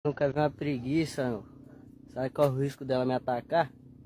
Nunca vi uma preguiça, não. Sabe qual é o risco dela me atacar?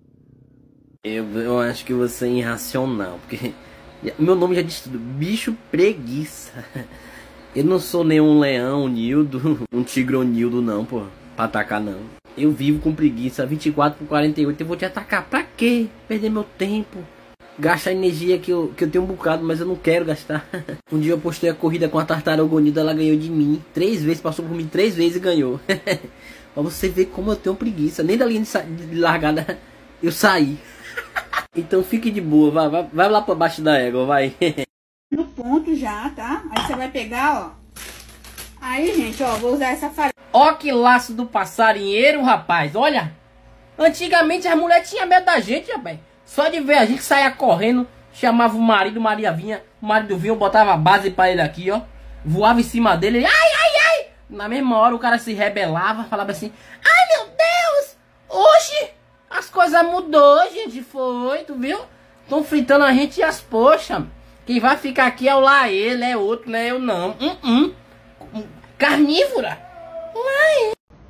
Eu acho que você é irracional, porque meu nome já diz tudo, bicho preguiça. Eu não sou nenhum leão, Nildo, um tigronildo não, pô, pra atacar não. Eu vivo com preguiça, 24/48, eu vou te atacar pra quê? Perder meu tempo, gastar energia que eu tenho um bocado, mas eu não quero gastar. Um dia eu postei a corrida com a tartaruga unida, ela ganhou de mim 3 vezes, passou por mim 3 vezes e ganhou. Pra você ver como eu tenho preguiça, nem da linha de largada eu saí. Então fique de boa, vai lá pra baixo da égua, vai. No ponto já, tá? Aí você vai pegar, ó. Aí, gente, ó, vou usar essa farinha. Ó que laço do passarinheiro, rapaz, olha. Antigamente as mulheres tinham medo da gente, rapaz. Só de ver a gente saia correndo, chamava o marido, Maria vinha, o marido vinha, eu botava a base pra ele aqui, ó. Voava em cima dele, ele, ai, ai, ai. Na mesma hora o cara se rebelava, falava assim, ai meu Deus, hoje as coisas mudou, gente, foi, tu viu? Estão fritando a gente e as poxa. Quem vai ficar aqui é o lá ele, é outro, não é eu não. Carnívora. Uai.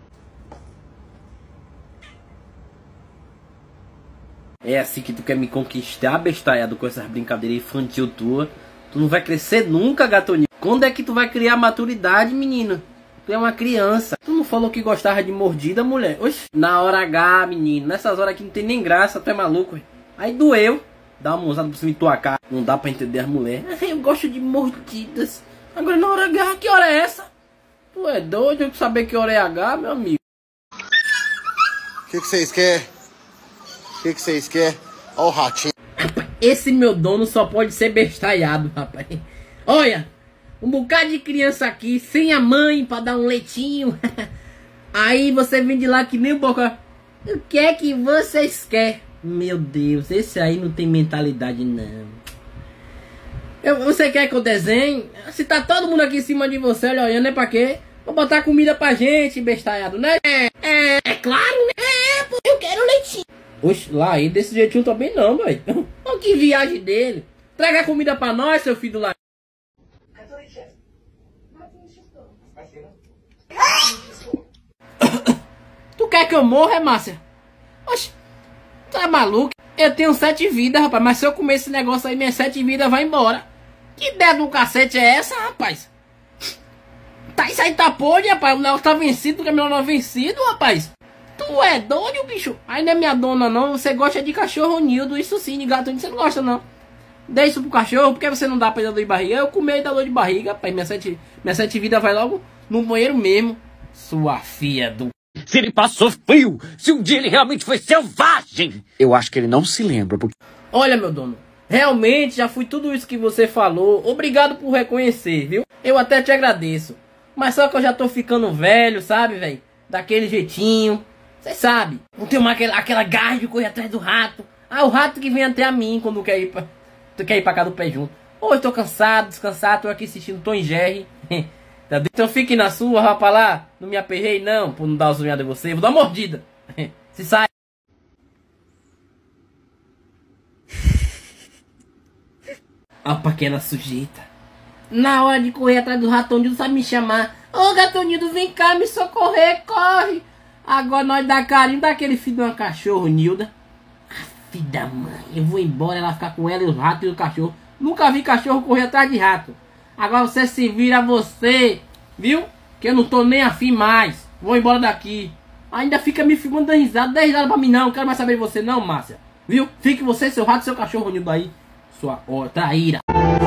É assim que tu quer me conquistar, bestalhado, com essas brincadeiras infantil tua. Tu não vai crescer nunca, gatoninho. Quando é que tu vai criar maturidade, menino? Tu é uma criança. Tu não falou que gostava de mordida, mulher? Oxi. Na hora H, menino. Nessas horas aqui não tem nem graça, tu é maluco. Aí doeu. Dá uma mãozada por cima de tua cara. Não dá pra entender as mulheres. Eu gosto de mordidas. Agora na hora H, que hora é essa? Tu é doido? Eu saber que hora é H, meu amigo. O que vocês querem? O que vocês querem? Ó o ratinho. Esse meu dono só pode ser bestalhado, rapaz. Olha, um bocado de criança aqui, sem a mãe pra dar um leitinho. Aí você vem de lá que nem um boca. O que é que vocês querem? Meu Deus, esse aí não tem mentalidade não. Você quer que eu desenhe? Se tá todo mundo aqui em cima de você, olhando, é pra quê? Pra botar comida pra gente, bestalhado, né? É claro, né? Pô, eu quero leitinho. Oxe, lá aí desse jeitinho também não, velho. Olha que viagem dele. Traga comida pra nós, seu filho lá. Tu quer que eu morra, Márcia? Oxe, tá maluco? Eu tenho 7 vidas, rapaz. Mas se eu comer esse negócio aí, minhas 7 vidas vai embora. Que ideia do cacete é essa, rapaz? Tá, isso aí tá podre, rapaz. O negócio tá vencido, o caminhão não é vencido, rapaz. Tu é doido, bicho? Aí não é minha dona, não. Você gosta de cachorro, Nildo. Isso sim, de gato, você não gosta, não. Dê isso pro cachorro, porque você não dá pra dar dor de barriga. Eu comi e dá dor de barriga, rapaz. Minha 7 vidas vai logo no banheiro mesmo. Sua filha do... Se ele passou frio, se um dia ele realmente foi selvagem. Eu acho que ele não se lembra, porque... Olha, meu dono, realmente já fui tudo isso que você falou. Obrigado por reconhecer, viu? Eu até te agradeço. Mas só que eu já tô ficando velho, sabe, velho? Daquele jeitinho. Você sabe, não tem aquela garra de correr atrás do rato. Ah, o rato que vem até a mim quando quer ir pra cá do pé junto. Hoje tô cansado, descansado, tô aqui assistindo Tom e Jerry. Então fique na sua, vá pra lá. Não me aperrei não, por não dar uma zoada em você. Vou dar uma mordida. Se sai. Ó pra aquela sujeita. Na hora de correr atrás do Ratonildo, sabe me chamar. Ô Gatonildo, vem cá me socorrer, corre. Agora nós dá carinho daquele filho de uma cachorro, Nilda. Ah, filho da mãe, eu vou embora, ela ficar com ela e os ratos e o cachorro. Nunca vi cachorro correr atrás de rato. Agora você se vira você, viu? Que eu não tô nem afim mais. Vou embora daqui. Ainda fica me filmando dando risada. 10 risada pra mim não, não quero mais saber de você não, Márcia. Viu? Fique você, seu rato e seu cachorro, Nilda aí. Sua traíra.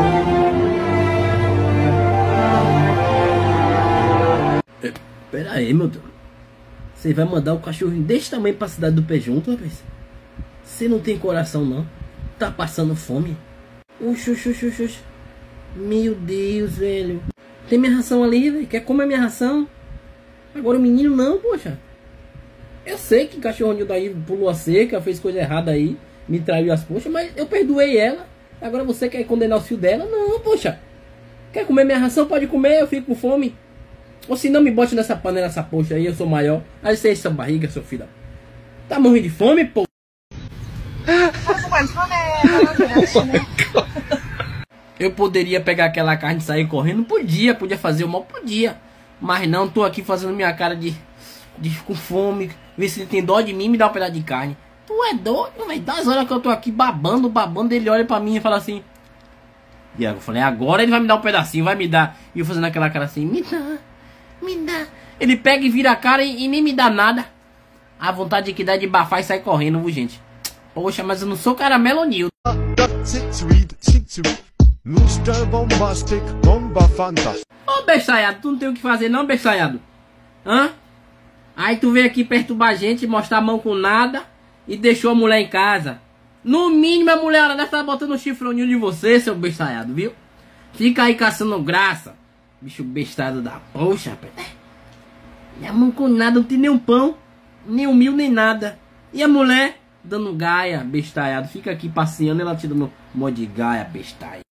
Pera aí, meu Deus. Você vai mandar o cachorrinho desse tamanho pra cidade do pé junto, rapaz? Você não tem coração, não? Tá passando fome? Oxi. Meu Deus, velho. Tem minha ração ali, velho. Quer comer minha ração? Agora o menino não, poxa. Eu sei que o cachorrinho daí pulou a cerca, fez coisa errada aí, me traiu as poxas, mas eu perdoei ela. Agora você quer condenar o filho dela? Não, poxa. Quer comer minha ração? Pode comer, eu fico com fome. Ou se não, me bote nessa panela, nessa poxa aí, eu sou maior. Aí você enche sua barriga, seu filho. Tá morrendo de fome, pô? Eu poderia pegar aquela carne e sair correndo? Podia fazer o mal, podia. Mas não, tô aqui fazendo minha cara de Diz com fome, vê se ele tem dó de mim e me dá um pedaço de carne. Tu é doido, velho? Das horas que eu tô aqui babando, ele olha pra mim e fala assim. E aí eu falei, agora ele vai me dar um pedacinho, vai me dar. E eu fazendo aquela cara assim, me dá. Ele pega e vira a cara e nem me dá nada. A vontade que dá de bafar e sair correndo, viu, gente? Poxa, mas eu não sou caramelo Nildo. Ô, bestalhado, tu não tem o que fazer não, bestalhado? Hã? Aí tu veio aqui perturbar a gente, mostrar a mão com nada e deixou a mulher em casa. No mínimo a mulher ela deve estar botando um chifroninho de você, seu bestalhado, viu? Fica aí caçando graça. Bicho bestado da poxa, rapaz. E a mão com nada, não tem nem um pão, nem um mil, nem nada. E a mulher dando gaia, bestalhado. Fica aqui passeando e ela te dando um monte de gaia, bestalhado.